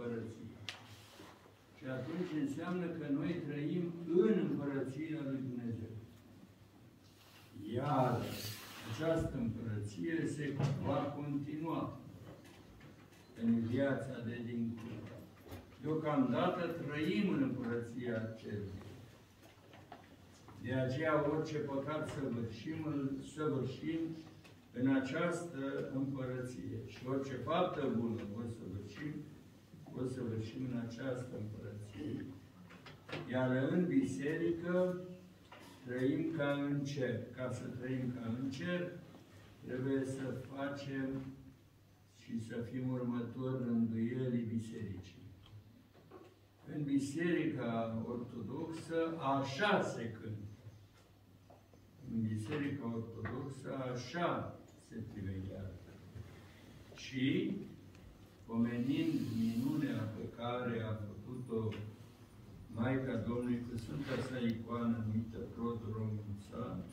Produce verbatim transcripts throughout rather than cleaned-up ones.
împărăție. Și atunci înseamnă că noi trăim în împărăția lui Dumnezeu. Iar această împărăție se va continua în viața de dincolo. Deocamdată trăim în împărăția cerului. De aceea orice păcat săvârșim, îl săvârșim în această împărăție. Și orice faptă bună o săvârșim, o săvârșim în această împărăție. Iar în biserică trăim ca în cer. Ca să trăim ca în cer, trebuie să facem și să fim următori rânduielii bisericii. În Biserica Ortodoxă așa se cântă. În Biserica Ortodoxă așa se priveghează. Și, pomenind minunea pe care a făcut-o Maica Domnului cu Sfânta sa icoană numită Proto-Românța,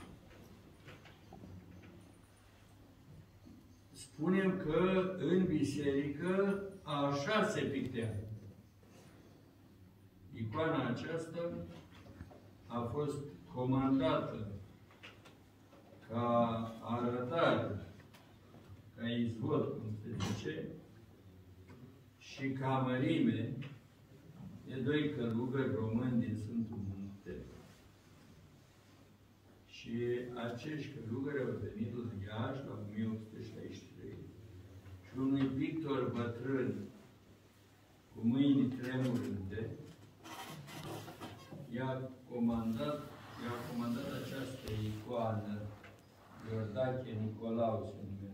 spunem că în biserică așa se pictează. Icoana aceasta a fost comandată ca arătare, ca izvor, cum se zice, și ca mărime de doi călugări români din Sfântul Munte. Și acești călugări au venit la Iași la o mie opt sute șaizeci și trei și unui pictor bătrân cu mâini tremurânde i-a comandat, i-a comandat această icoană, Iordache Nicolau se numea.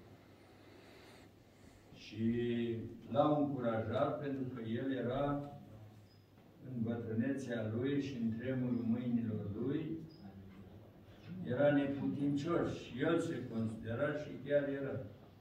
Și l-a încurajat pentru că el era în bătrânețea lui și în tremurul mâinilor lui, era neputincios și el se considera și chiar era.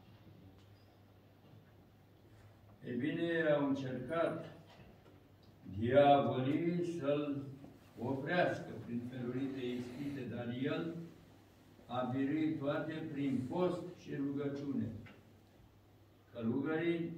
E bine, au încercat diavolii să-l oprească prin felurite ispite, dar el a biruit toate prin post și rugăciune. Călugării,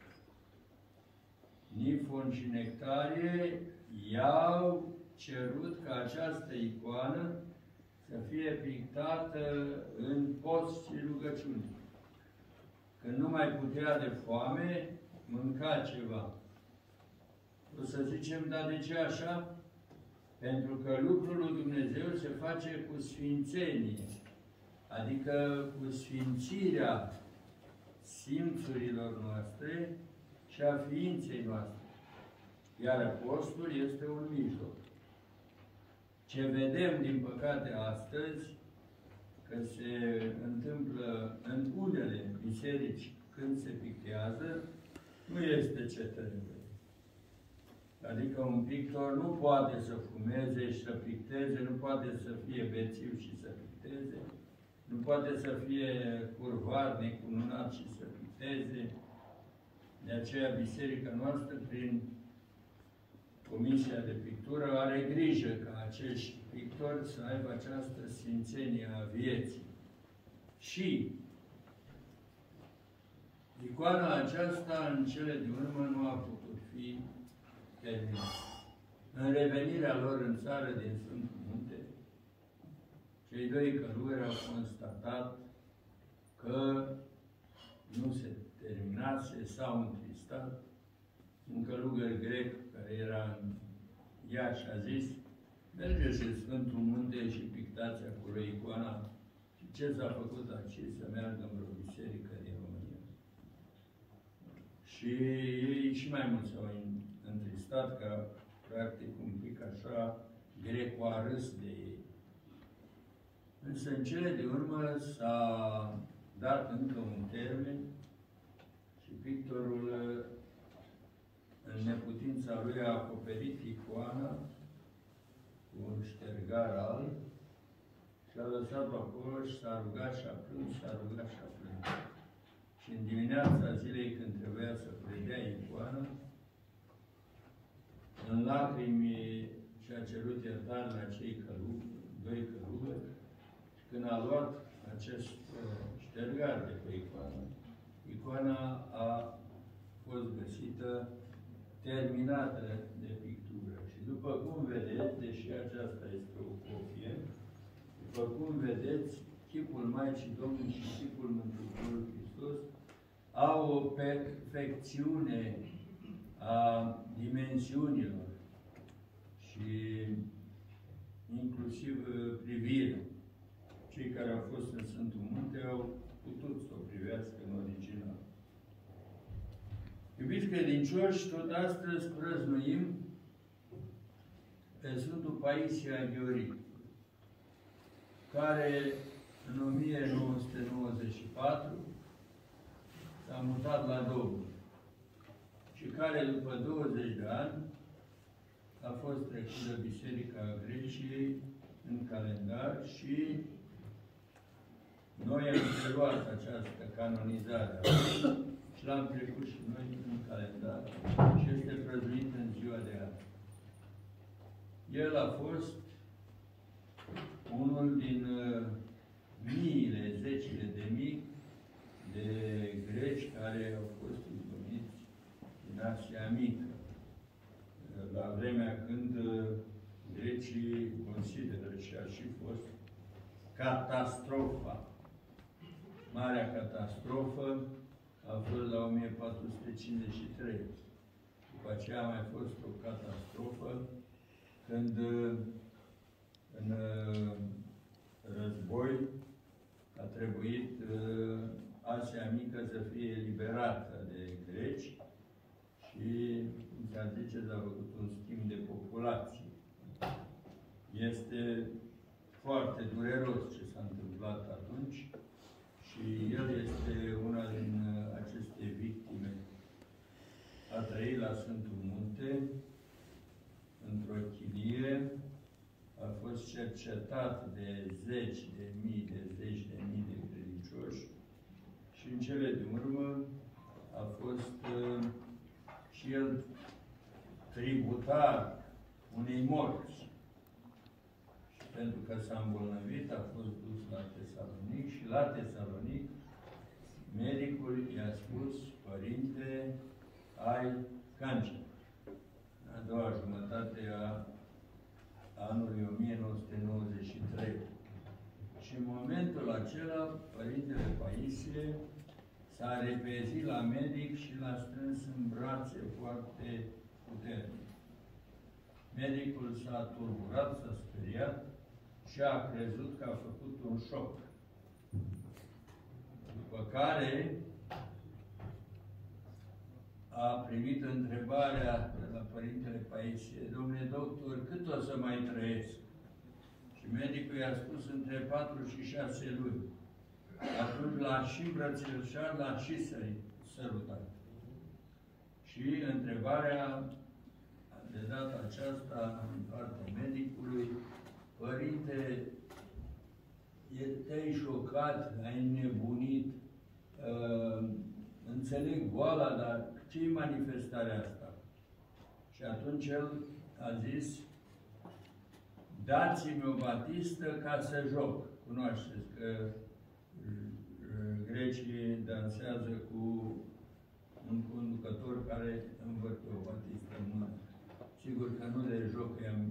Nifon și Nectarie, i-au cerut ca această icoană să fie pictată în post și rugăciune. Când nu mai putea de foame, mânca ceva. O să zicem, dar de ce așa? Pentru că lucrul lui Dumnezeu se face cu sfințenie, adică cu sfințirea simțurilor noastre și a ființei noastre. Iar postul este un mijloc. Ce vedem, din păcate, astăzi, că se întâmplă în unele biserici când se pictează, nu este ce trebuie. Adică un pictor nu poate să fumeze și să picteze, nu poate să fie bețiv și să picteze, nu poate să fie curvar, necununat și să picteze. De aceea biserica noastră, prin Comisia de Pictură, are grijă ca acești pictori să aibă această sfințenie a vieții. Și icoana aceasta, în cele din urmă, nu a putut fi terminată. În revenirea lor în țară din Sfântul Munte, cei doi călugări au constatat că nu se terminase, s-au întristat. Un călugăr grec care era în Iași a zis: mergeți în Sfântul Munte și pictați acolo icoana. Și ce s-a făcut aici? Să meargă în vreo biserică din România. Și ei și mai mult s-au întristat, că practic un pic așa grecul a râs de ei. Însă în cele de urmă s-a dat încă un termen și pictorul, în neputința lui, a acoperit icoana cu un ștergar alb și a lăsat-o acolo și s-a rugat și a plâns, și a rugat și a plâns. Și în dimineața zilei, când trebuia să predea icoana, în lacrimi și-a cerut iertare la cei călugări, doi călugări, și când a luat acest ștergar de pe icoană, icoana a fost găsită terminată de pictură. Și după cum vedeți, deși aceasta este o copie, după cum vedeți, chipul Maicii Domnului și chipul Mântuitorului Hristos au o perfecțiune a dimensiunilor și inclusiv privirea. Cei care au fost în Sfântul Munte au putut să o privească în original. Iubiți credincioși, tot astăzi prăznuim pe Sfântul Paisie Aghiori, care în o mie nouă sute nouăzeci și patru s-a mutat la Dobru și care după douăzeci de ani a fost trecut de Biserica Greciei în calendar și noi am preluat această canonizare și l-am trecut și noi în calendar și este prăznuit în ziua de azi. El a fost unul din uh, miile, zecile de mii de greci care au fost izgoniți din Asia Mică, la vremea când uh, grecii consideră și a și fost catastrofa. Marea catastrofă a fost la o mie patru sute cincizeci și trei. După aceea a mai fost o catastrofă când în război a trebuit Asia Mică să fie eliberată de greci și, cum se zice, s-a făcut un schimb de populație. Este foarte dureros ce s-a întâmplat atunci și el este una din aceste victime. A trăit la Sfântul Munte, într-o chilie, a fost cercetat de zeci de mii, de zeci de mii de credincioși și în cele din urmă a fost uh, și el tributar unei morți. Și pentru că s-a îmbolnăvit, a fost dus la Tesalonic și la Tesalonic medicul i-a spus: părinte, ai cancer. A doua jumătate a anului o mie nouă sute nouăzeci și trei. Și în momentul acela, Părintele Paisie s-a repezit la medic și l-a strâns în brațe foarte puternic. Medicul s-a tulburat, s-a speriat și a crezut că a făcut un șoc. După care a primit întrebarea de la Părintele Paisie: domnule doctor, cât o să mai trăiesc? Și medicul i-a spus: între patru și șase luni. Atunci l-a și îmbrățișat, l-a și sărutat. Și întrebarea de data aceasta în partea medicului: părinte, te-ai șocat, ai nebunit, uh, înțeleg boala, dar ce-i manifestarea asta? Și atunci el a zis: dați-mi o batistă ca să joc. Cunoașteți că grecii dansează cu un conducător care învârte o batistă în mână. Sigur că nu de joc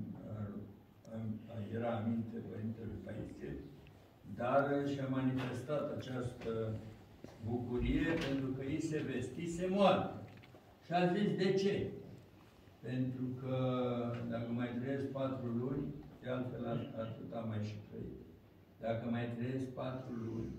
era aminte Părintele Paisie, dar și-a manifestat această bucurie pentru că îi se vestise moarte. Și a zis: de ce? Pentru că dacă mai trăiesc patru luni, de altfel atât am mai și trăit. Dacă mai trăiesc patru luni,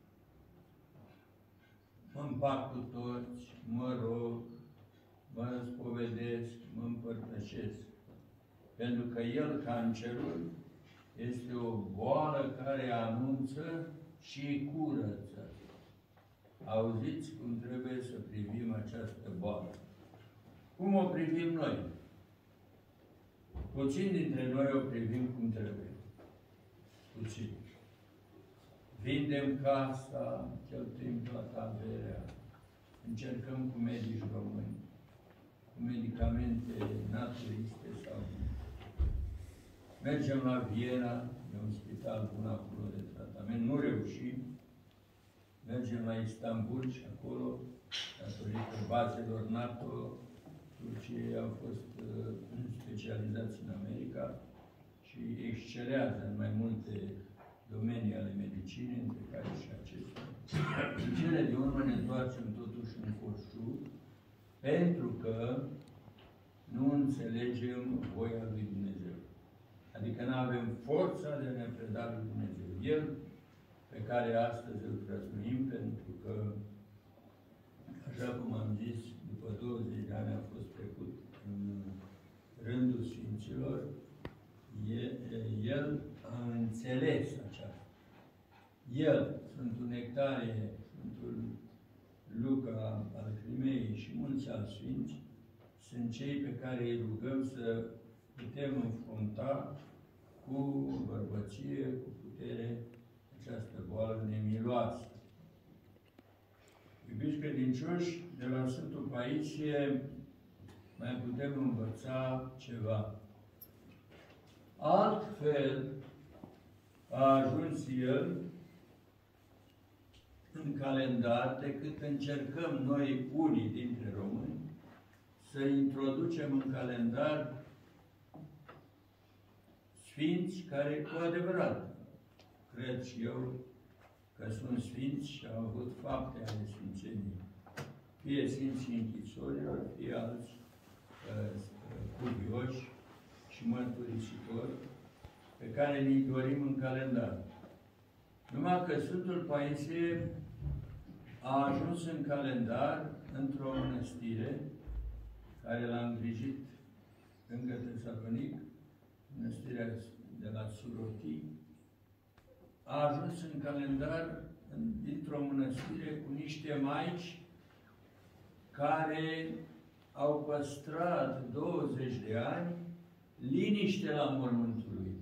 mă împac cu toți, mă rog, mă spovedesc, mă împărtășesc. Pentru că el, cancerul, este o boală care anunță și curăță. Auziți cum trebuie să privim această boală. Cum o privim noi? Puțini dintre noi o privim cum trebuie. Puțini. Vindem casa, cheltuim toată averea, încercăm cu medici români, cu medicamente naturiste sau mergem la Viena, e un spital bun acolo de tratament, nu reușim. Mergem la Istanbul și acolo, datorită bazelor NATO, Turcia și ei au fost uh, specializați în America și excelează în mai multe domenii ale medicinei, între care și acestea. În cele de urmă ne întoarcem totuși în coșul, pentru că nu înțelegem voia lui Dumnezeu. Adică nu avem forța de a ne preda lui Dumnezeu. El, pe care astăzi îl prețuim, pentru că, așa cum am zis, după douăzeci de ani a fost trecut în rândul Sfinților, El a înțeles aceasta. El, Sfântul Nectarie, Sfântul Luca al Crimei și mulți alți Sfinți, sunt cei pe care îi rugăm să putem înfrunta cu bărbăție, cu putere, această boală nemiloasă. Iubiți credincioși, de la Sfântul Paisie mai putem învăța ceva. Altfel a ajuns el în calendar decât încercăm noi, unii dintre români, să introducem în calendar sfinți care, cu adevărat, cred și eu că sunt sfinți și au avut fapte ale sfințeniei. Fie sfinții închisorilor, fie alți uh, cuvioși și mărturisitori pe care ne-i dorim în calendar. Numai că Sfântul Paisie a ajuns în calendar într-o mănăstire care l-a îngrijit încă Tesalonic, mănăstirea de la Suroti. A ajuns în calendar dintr-o mănăstire cu niște maici care au păstrat douăzeci de ani liniște la mormântul lui.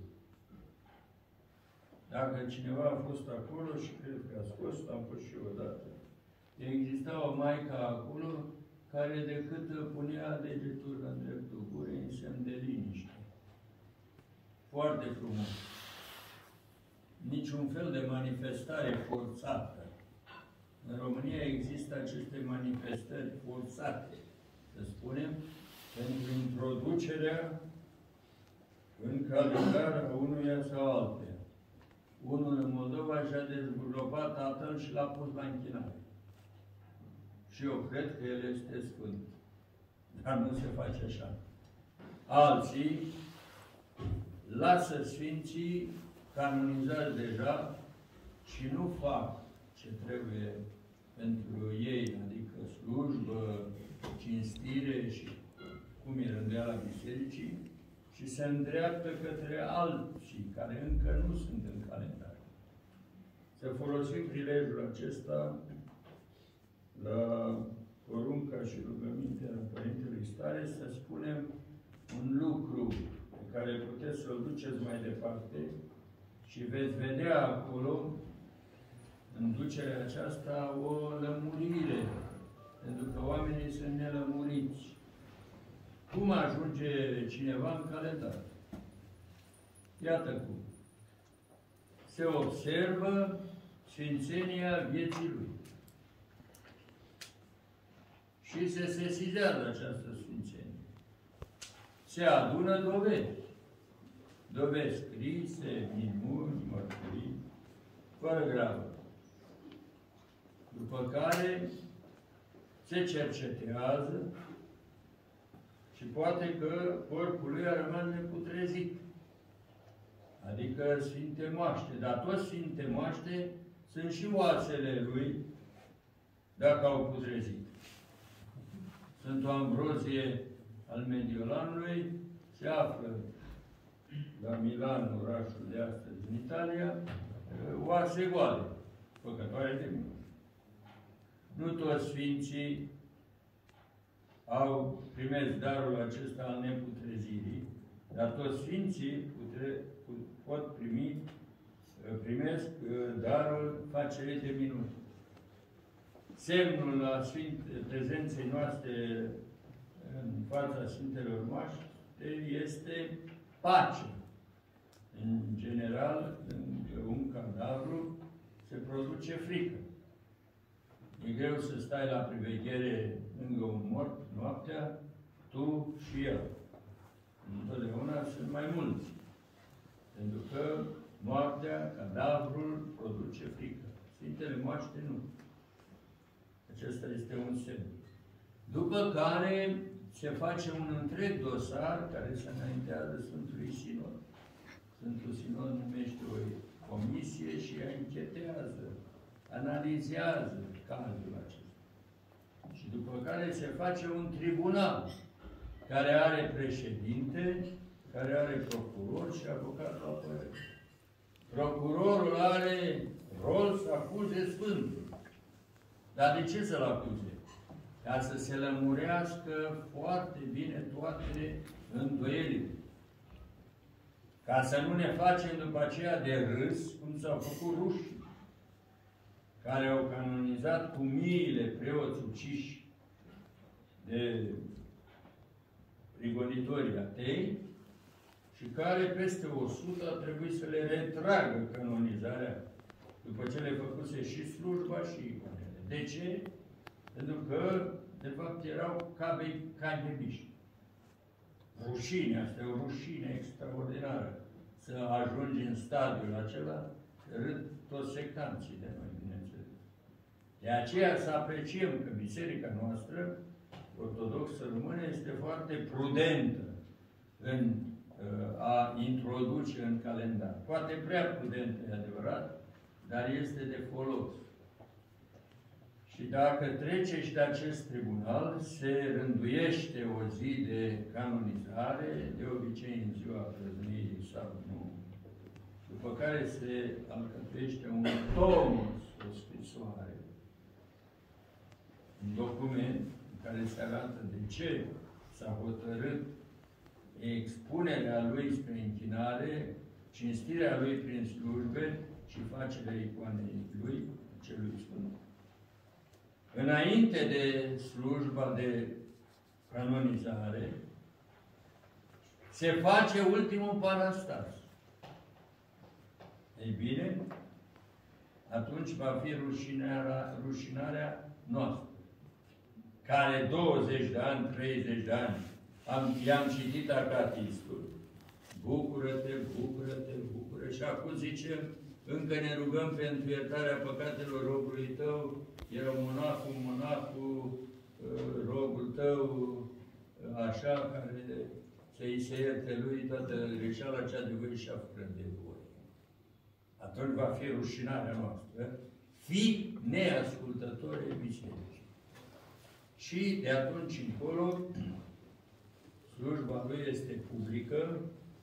Dacă cineva a fost acolo și cred că a scos, am fost și eu odată. Exista o maică acolo care decât punea degetul în dreptul gurii în semn de liniște. Foarte frumos. Niciun fel de manifestare forțată. În România există aceste manifestări forțate, să spunem, pentru introducerea în calendar a unuia sau altuia. Unul în Moldova și-a dezglobat tatăl și l-a pus la închinare. Și eu cred că el este sfânt. Dar nu se face așa. Alții lasă sfinții canonizați deja și nu fac ce trebuie pentru ei, adică slujbă, cinstire și cum e rânduiala bisericii, și se îndreaptă către alții care încă nu sunt în calendar. Să folosim prilejul acesta la porunca și rugămintea Părintelui Stare să spunem un lucru pe care puteți să-l duceți mai departe și veți vedea acolo, în ducerea aceasta, o lămurire, pentru că oamenii sunt nelămuriți. Cum ajunge cineva în calendar? Iată cum. Se observă sfințenia vieții lui. Și se sesizează această sfințenie. Se adună dovezi. Dovezi scrise, minuni, mărturii, fără gravă. După care se cercetează și poate că corpul lui a rămas neputrezit. Adică Sfinte Moaște. Dar toți Sfinte Moaște sunt și oasele lui, dacă au putrezit. Sfântul Ambrozie al Mediolanului se află la Milan, orașul de astăzi în Italia, oase goale, făcătoare de minuni. Nu toți Sfinții au primit darul acesta al neputrezirii, dar toți Sfinții putre, pot primi, primesc darul facerii de minuni. Semnul la Sfânt, prezenței noastre în fața Sfintelor Moaște este pace. În general, în un cadavru se produce frică. E greu să stai la priveghere lângă un mort noaptea tu și el. Întotdeauna sunt mai mulți. Pentru că moartea, cadavrul, produce frică. Sfintele moaște nu. Acesta este un semn. După care se face un întreg dosar care se înaintează Sfântului Sinod. Sfântul Sinod numește o comisie și anchetează, analizează cazul acesta. Și după care se face un tribunal care are președinte, care are procuror și avocat la apărare. Procurorul are rol să acuze Sfântul. Dar de ce să-l acuze? Ca să se lămurească foarte bine toate îndoielile. Ca să nu ne facem după aceea de râs, cum s-au făcut rușii, care au canonizat cu miile preoți uciși de prigonitorii atei și care peste o sută a trebuit să le retragă canonizarea după ce le făcuse și slujba și iconele. De ce? Pentru că, de fapt, erau cagebiști. Rușine, asta e o rușine extraordinară. Să ajungi în stadiul acela, râd toți sectanții de noi, bineînțeles. De aceea să apreciem că biserica noastră, ortodoxă română, este foarte prudentă în a introduce în calendar. Poate prea prudentă, e adevărat, dar este de folos. Și dacă trece și de acest tribunal, se rânduiește o zi de canonizare, de obicei în ziua prăznirii sau nu, după care se alcătuiește un tomos, o scrisoare, un document în care se arată de ce s-a hotărât expunerea lui spre închinare, cinstirea lui prin slujbe și facerea icoanei lui, celui sfânt. Înainte de slujba de canonizare, se face ultimul parastas. Ei bine, atunci va fi rușinarea, rușinarea noastră, care douăzeci de ani, treizeci de ani, am, i-am citit acatistul. Bucură-te, bucură-te, bucură. Și acum zicem, încă ne rugăm pentru iertarea păcatelor robului tău, era monahul, monahul, robul tău, așa, care să-i se ierte lui toată greșeala cea de voi și a făcut de voi. Atunci va fi rușinarea noastră, fi neascultători bisericii. Și de atunci încolo, slujba lui este publică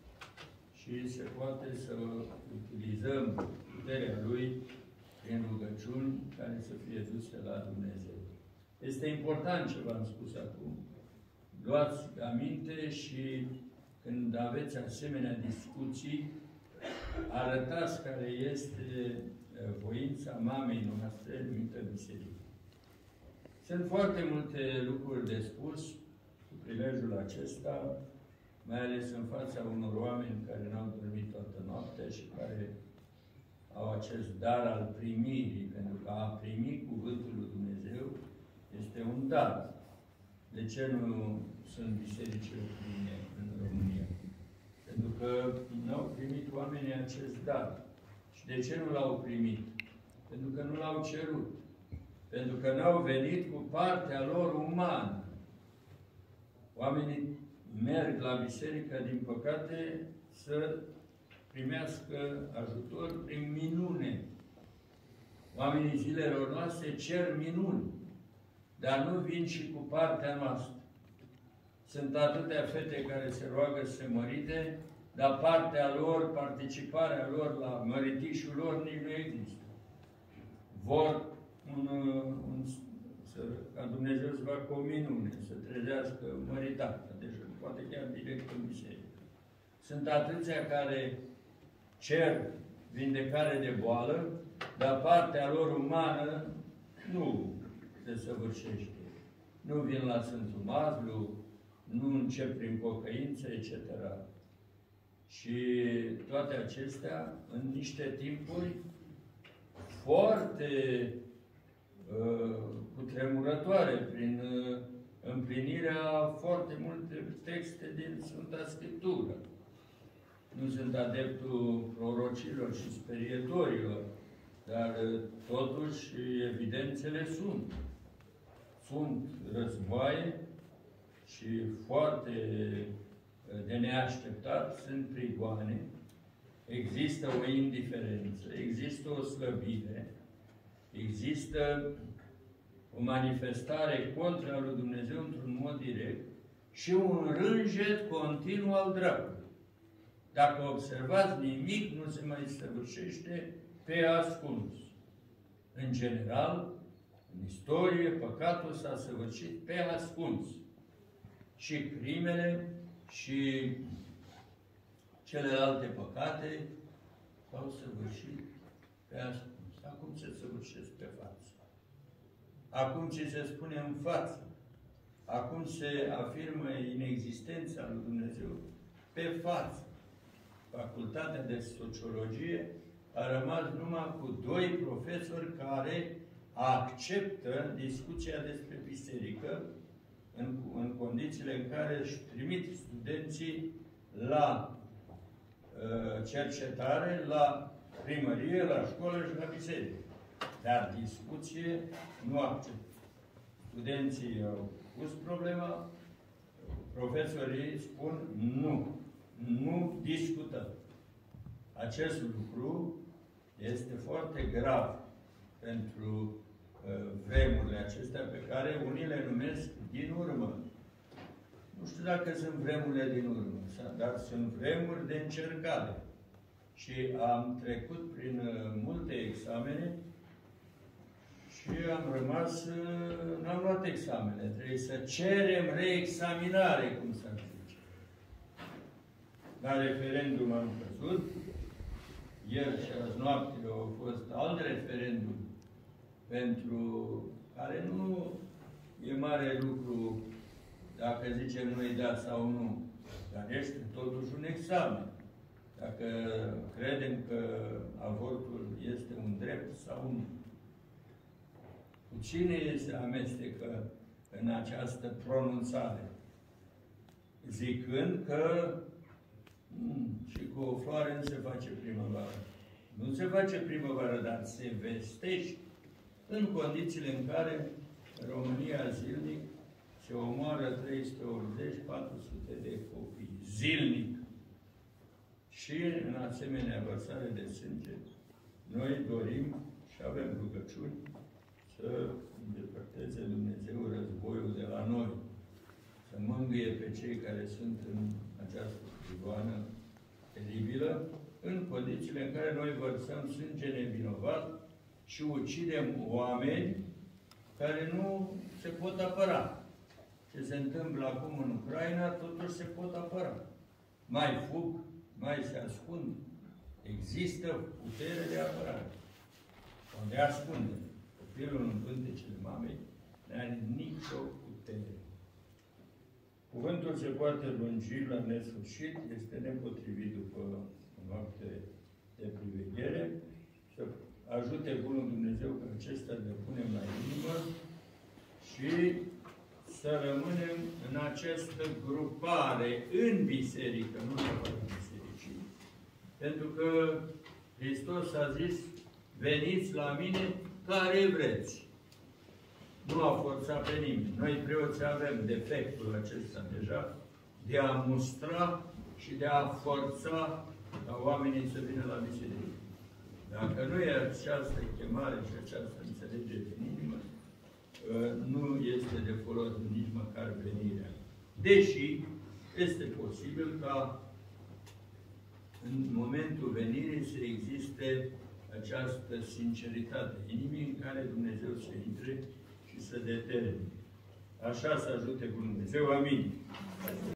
și se poate să utilizăm puterea lui prin rugăciuni care să fie duse la Dumnezeu. Este important ce v-am spus acum. Luați aminte și când aveți asemenea discuții, arătați care este voința mamei noastre numită biserică. Sunt foarte multe lucruri de spus cu prilejul acesta, mai ales în fața unor oameni care n-au dormit toată noaptea și care au acest dar al primirii, pentru că a primi Cuvântul lui Dumnezeu este un dar. De ce nu sunt bisericile pline în România? Pentru că n-au primit oamenii acest dar. Și de ce nu l-au primit? Pentru că nu l-au cerut. Pentru că n-au venit cu partea lor umană. Oamenii merg la biserică, din păcate, să primească ajutor prin minune. Oamenii zilelor noastre cer minuni, dar nu vin și cu partea noastră. Sunt atâtea fete care se roagă să se mărite, dar partea lor, participarea lor la măritișul lor nici nu există. Vor un, un, să, ca Dumnezeu să facă o minune, să trezească măritată, deci poate chiar direct în biserică. Sunt atâția care cer vindecare de boală, dar partea lor umană nu se săvârșește. Nu vin la Sfântul Mazlu, nu încep prin pocăință, et cetera. Și toate acestea în niște timpuri foarte uh, cutremurătoare, prin uh, împlinirea foarte multe texte din Sfânta Scriptură. Nu sunt adeptul prorocilor și sperietorilor, dar totuși evidențele sunt. Sunt războaie și foarte de neașteptat, sunt prigoane, există o indiferență, există o slăbire, există o manifestare contra lui Dumnezeu într-un mod direct și un rânjet continuu al dracului. Dacă observați, nimic nu se mai săvârșește pe ascuns. În general, în istorie, păcatul s-a săvârșit pe ascuns. Și crimele și celelalte păcate s-au săvârșit pe ascuns. Acum se săvârșesc pe față. Acum ce se spune în față. Acum se afirmă inexistența lui Dumnezeu pe față. Facultatea de Sociologie a rămas numai cu doi profesori care acceptă discuția despre biserică în, în condițiile în care își trimit studenții la uh, cercetare, la primărie, la școală și la biserică. Dar discuție nu acceptă. Studenții au pus problema, profesorii spun nu. Nu discutăm. Acest lucru este foarte grav pentru uh, vremurile acestea pe care unii le numesc din urmă. Nu știu dacă sunt vremurile din urmă, dar sunt vremuri de încercare. Și am trecut prin uh, multe examene și am rămas, uh, n-am luat examene. Trebuie să cerem reexaminare, cum s-ar zice. La referendum am căzut. Ieri și azi noapte au fost alt referendum pentru care nu e mare lucru dacă zicem noi da sau nu. Dar este totuși un examen. Dacă credem că avortul este un drept sau nu. Cu cine se amestecă în această pronunțare? Zicând că mm, și cu o floare nu se face primăvară. Nu se face primăvară, dar se vestește în condițiile în care în România zilnic se omoară trei sute optzeci - patru sute de copii. Zilnic. Și în asemenea vărsare de sânge, noi dorim și avem rugăciuni să îndepărteze Dumnezeu războiul de la noi. Să mângâie pe cei care sunt în această prigoană teribilă, în condițiile în care noi vărsăm sânge nevinovat și ucidem oameni care nu se pot apăra. Ce se întâmplă acum în Ucraina, totuși se pot apăra. Mai fug, mai se ascund. Există putere de apărare. O de ascunde. Copilul în pântecele mamei nu are nicio putere. Cuvântul se poate lungi la nesfârșit, este nepotrivit după o noapte de priveghere, să ajute Bunul Dumnezeu că acesta le punem la inimă și să rămânem în această grupare în biserică, nu neapărat în bisericii. Pentru că Hristos a zis, veniți la mine care vreți. Nu a forțat pe nimeni. Noi preoții avem defectul acesta deja de a mustra și de a forța ca oamenii să vină la biserică. Dacă nu e această chemare și această înțelegere din inimă, nu este de folos nici măcar venirea. Deși este posibil ca în momentul venirii să existe această sinceritate inimii în care Dumnezeu să intre și să determine. Așa să ajute cu Dumnezeu. Amin.